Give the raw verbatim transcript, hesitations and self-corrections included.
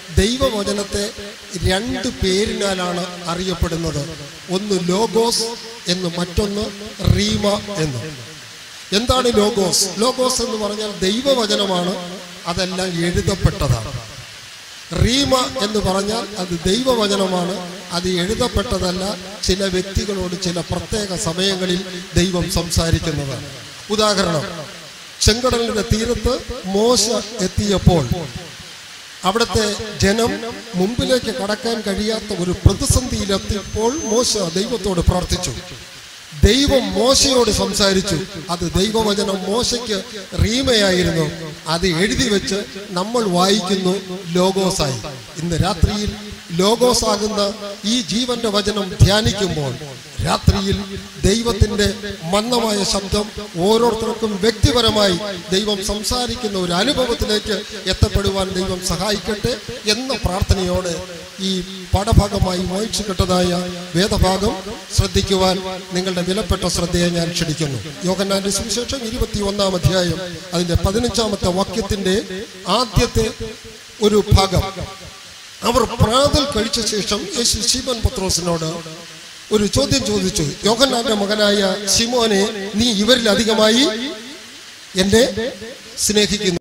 ദൈവവചനത്തെ രണ്ട് പേരിനാലാണ് അറിയപ്പെടുന്നത്. ഒന്ന് ലോഗോസ് എന്ന്, മറ്റൊന്ന് റീമ എന്ന്. എന്താണ് ലോഗോസ്? ലോഗോസ് എന്ന് പറഞ്ഞാൽ ദൈവവചനമാണ്, അതെല്ലാം എഴുതപ്പെട്ടതാണ്. റീമ എന്ന് പറഞ്ഞാൽ അത് ദൈവവചനമാണ്, അത് എഴുതപ്പെട്ടതല്ല, ചില വ്യക്തികളോട് ചില പ്രത്യേക സമയങ്ങളിൽ ദൈവം സംസാരിക്കുന്നതാണ്. ഉദാഹരണം, ചെങ്കടലിന്റെ തീരത്ത് മോശ എത്തിയപ്പോൾ അവിടുത്തെ ജനം മുമ്പിലേക്ക് കടക്കാൻ കഴിയാത്ത ഒരു പ്രതിസന്ധിയിലെത്തിയപ്പോൾ മോശ ദൈവത്തോട് പ്രാർത്ഥിച്ചു. ദൈവം മോശയോട് സംസാരിച്ചു. അത് ദൈവവചനം മോശയ്ക്ക് റീമയായിരുന്നു. അത് എഴുതി വെച്ച് നമ്മൾ വായിക്കുന്നു ലോഗോസായി. ഇന്ന് രാത്രിയിൽ ലോഗോസ് ആകുന്ന ഈ ജീവന്റെ വചനം ധ്യാനിക്കുമ്പോൾ രാത്രിയിൽ ദൈവത്തിന്റെ മന്ദമായ ശബ്ദം ഓരോരുത്തർക്കും വ്യക്തിപരമായി ദൈവം സംസാരിക്കുന്ന ഒരു അനുഭവത്തിലേക്ക് എത്തപ്പെടുവാൻ ദൈവം സഹായിക്കട്ടെ എന്ന പ്രാർത്ഥനയോടെ ഈ പാഠഭാഗമായി വായിച്ചു കിട്ടതായ വേദഭാഗം ശ്രദ്ധിക്കുവാൻ നിങ്ങളുടെ വിലപ്പെട്ട ശ്രദ്ധയെ ഞാൻ ക്ഷണിക്കുന്നു. യോഹന്നാന്റെ സുവിശേഷം ഇരുപത്തി ഒന്നാം അധ്യായം അതിന്റെ പതിനഞ്ചാമത്തെ വാക്യത്തിന്റെ ആദ്യത്തെ ഒരു ഭാഗം. അവർ പ്രാതൽ കഴിച്ച ശേഷം യേശു ശിമോൻ പത്രോസിനോട് ഒരു ചോദ്യം ചോദിച്ചു. യോഹന്നാന്റെ മകനായ ശിമോനെ, നീ ഇവരിൽ അധികമായി എന്നെ സ്നേഹിക്കുന്നു.